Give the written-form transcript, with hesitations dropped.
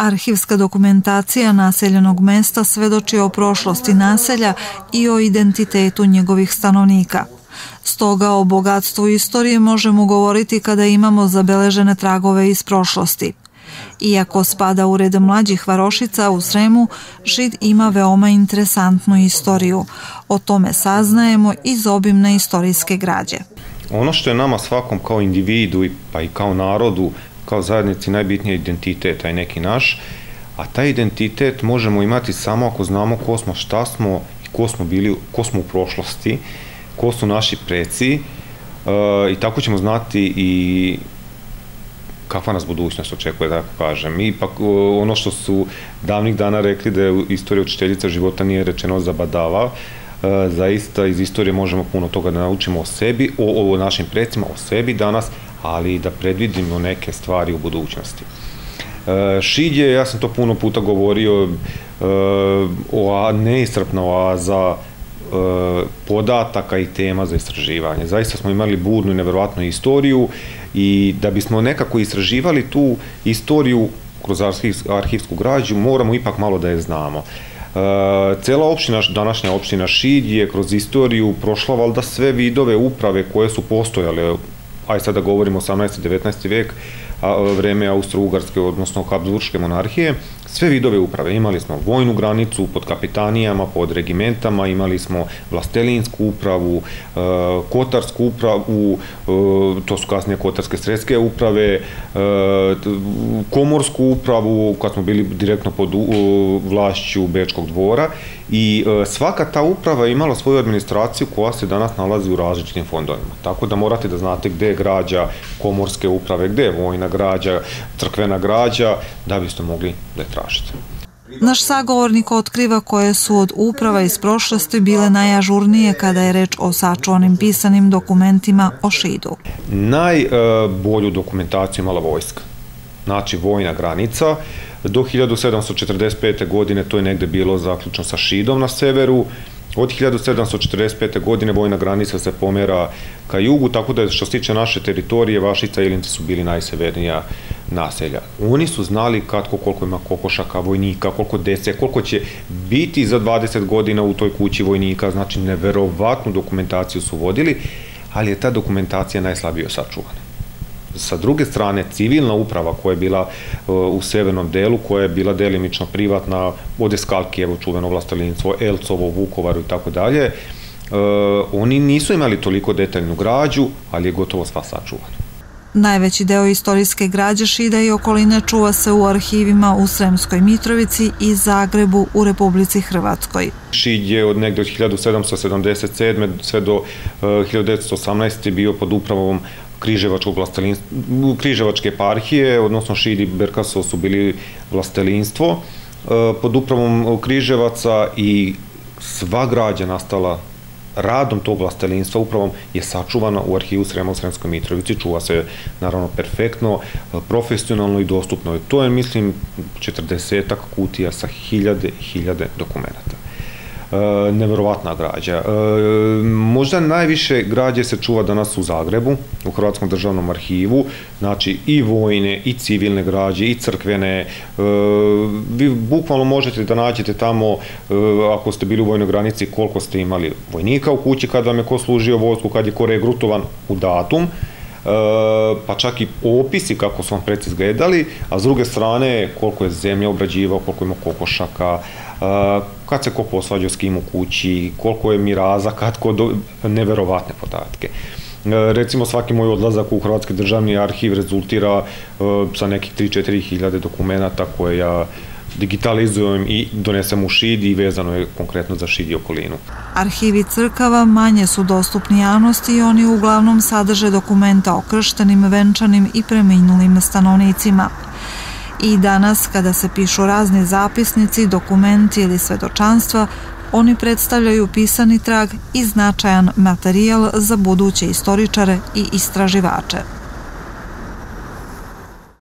Arhivska dokumentacija naseljenog mesta svedoči o prošlosti naselja i o identitetu njegovih stanovnika. Stoga o bogatstvu istorije možemo govoriti kada imamo zabeležene tragove iz prošlosti. Iako spada u red mlađih varošica u Sremu, Šid ima veoma interesantnu istoriju. O tome saznajemo iz obimne istorijske građe. Ono što je nama svakom kao individu pa i kao narodu, kao zajednici najbitniji identitet, taj neki naš, a taj identitet možemo imati samo ako znamo ko smo, šta smo i ko smo bili, ko smo u prošlosti, ko su naši preci i tako ćemo znati i kakva nas budućnost očekuje, da tako kažem. Ipak ono što su davnih dana rekli da je istorija učiteljica života nije rečeno zabadava, zaista iz istorije možemo puno toga da naučimo o sebi, o našim precima, o sebi danas, ali i da predvidimo neke stvari u budućnosti. Šid je, ja sam to puno puta govorio, neiscrpna oaza podataka i tema za istraživanje. Zaista smo imali burnu i neverovatnu istoriju i da bismo nekako istraživali tu istoriju kroz arhivsku građu, moramo ipak malo da je znamo. Cela opština, današnja opština Šid je kroz istoriju prošla valjda sve vidove uprave koje su postojale, ajde sad da govorimo 18. i 19. vek, vreme Austro-Ugarske, odnosno Habsburške monarhije, sve vidove uprave. Imali smo vojnu granicu pod kapitanijama, pod regimentama, imali smo vlastelinsku upravu, kotarsku upravu, to su kasnije kotarske sredske uprave, komorsku upravu, kad smo bili direktno pod vlašću Bečkog dvora i svaka ta uprava je imala svoju administraciju koja se danas nalazi u različitim fondovima. Tako da morate da znate gde je građa komorske uprave, gde je vojna građa, crkvena građa, da biste mogli da je tražite. Naš sagovornik otkriva koje su od uprava iz prošlosti bile najažurnije kada je reč o sačuvanim pisanim dokumentima o Šidu. Najbolju dokumentaciju imala vojska, znači vojna granica. Do 1745. godine to je negde bilo zaključno sa Šidom na severu. Od 1745. godine vojna granica se pomera ka jugu, tako da što se tiče naše teritorije, Vašica i Ilinci su bili najsevernija naselja. Oni su znali koliko ima kokošaka, vojnika, koliko dece, koliko će biti za 20 godina u toj kući vojnika, znači neverovatnu dokumentaciju su vodili, ali je ta dokumentacija najslabije sačuvana. Sa druge strane, civilna uprava koja je bila u severnom delu, koja je bila delimično privatna, od Eskalkijevo, čuveno vlastelinstvo, Elcovo, Vukovaru i tako dalje, oni nisu imali toliko detaljnu građu, ali je gotovo sva sačuvana. Najveći deo istorijske građe Šida i okoline čuva se u arhivima u Sremskoj Mitrovici i Zagrebu u Republici Hrvatskoj. Šid je od negde od 1777. sve do 1918. bio pod upravom Križevačke eparhije, odnosno Šid i Berkasov su bili vlastelinstvo pod upravom Križevaca i sva građa nastala radom tog vlastelinstva upravom je sačuvana u arhivu Srema u Sremskoj Mitrovici, čuva se naravno perfektno, profesionalno i dostupno. To je, mislim, 40-ak kutija sa hiljade dokumenata. Neverovatna građa. Možda najviše građe se čuva danas u Zagrebu, u Hrvatskom državnom arhivu, znači i vojne, i civilne građe, i crkvene. Vi bukvalno možete da nađete tamo, ako ste bili u vojnoj granici, koliko ste imali vojnika u kući, kad vam je ko služio vojsku, kad je ko regrutovan u datum, pa čak i opisi kako su vam preci izgledali, a s druge strane koliko je zemlja obrađivao, koliko ima kokošaka, kad se ko posvađao s kim u kući, koliko je miraza, neverovatne podatke. Recimo svaki moj odlazak u Hrvatski državni arhiv rezultira sa nekih 3-4 hiljade dokumenata koje ja digitalizujem i donesem u Šid i vezano je konkretno za Šid i okolinu. Arhivi crkava manje su dostupni javnosti i oni uglavnom sadrže dokumenta o krštenim, venčanim i preminulim stanovnicima. I danas, kada se pišu razni zapisnici, dokumenti ili svedočanstva, oni predstavljaju pisani trag i značajan materijal za buduće istoričare i istraživače.